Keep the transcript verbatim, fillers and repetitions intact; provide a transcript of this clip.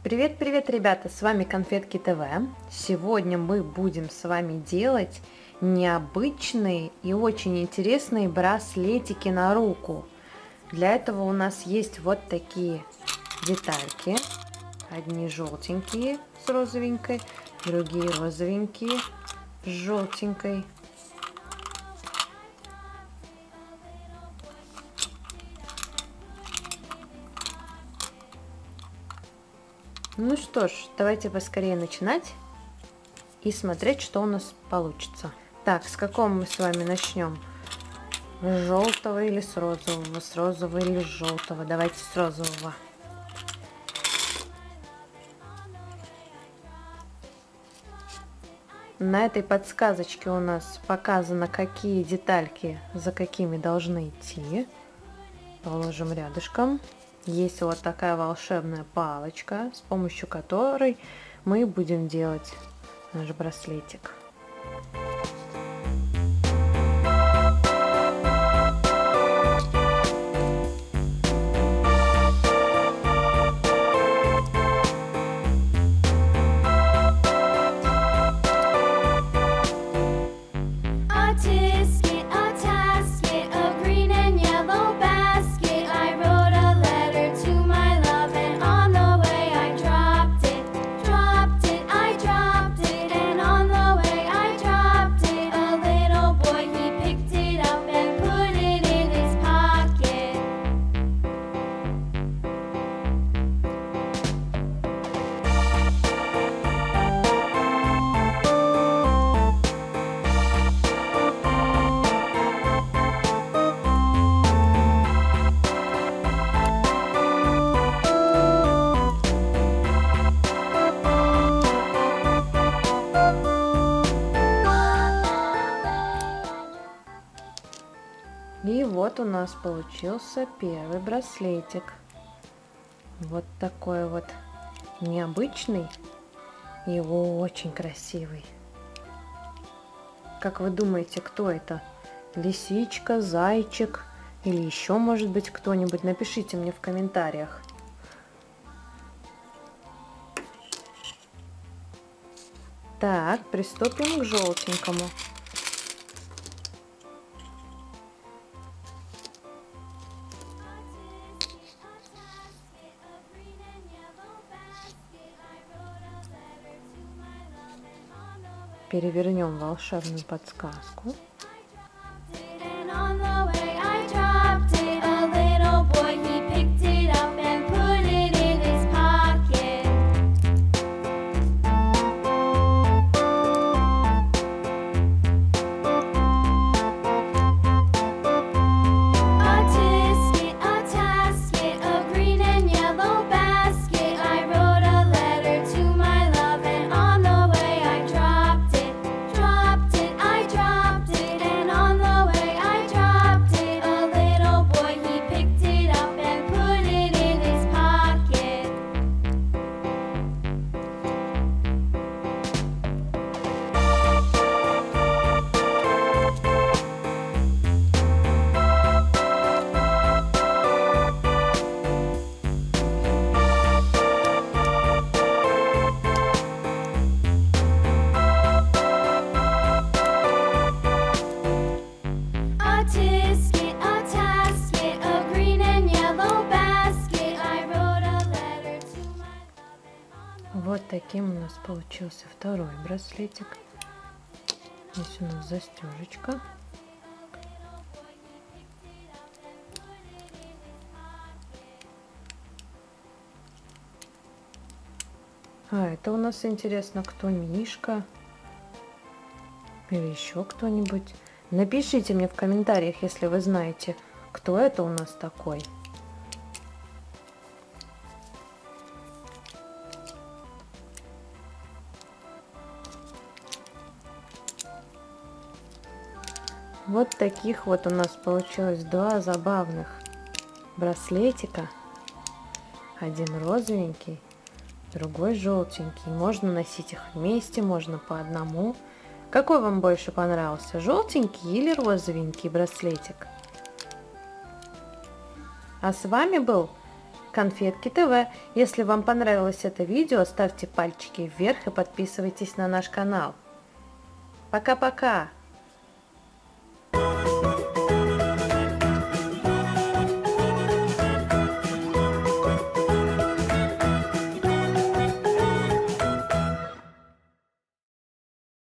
Привет-привет, ребята! С вами Конфетки ТВ. Сегодня мы будем с вами делать необычные и очень интересные браслетики на руку. Для этого у нас есть вот такие детальки. Одни желтенькие с розовенькой, другие розовенькие с желтенькой. Ну что ж, давайте поскорее начинать и смотреть, что у нас получится. Так, с какого мы с вами начнем? С желтого или с розового? С розового или с желтого? Давайте с розового. На этой подсказочке у нас показано, какие детальки за какими должны идти. Положим рядышком. Есть вот такая волшебная палочка, с помощью которой мы будем делать наш браслетик. И вот у нас получился первый браслетик. Вот такой вот необычный и очень красивый. Как вы думаете, кто это? Лисичка, зайчик или еще, может быть, кто-нибудь? Напишите мне в комментариях. Так, приступим к желтенькому. Перевернем волшебную подсказку. Вот таким у нас получился второй браслетик. Здесь у нас застежечка. А это у нас, интересно, кто? Мишка или еще кто-нибудь? Напишите мне в комментариях, если вы знаете, кто это у нас такой. Вот таких вот у нас получилось два забавных браслетика. Один розовенький, другой желтенький. Можно носить их вместе, можно по одному. Какой вам больше понравился, желтенький или розовенький браслетик? А с вами был Конфетки ТВ. Если вам понравилось это видео, ставьте пальчики вверх и подписывайтесь на наш канал. Пока-пока!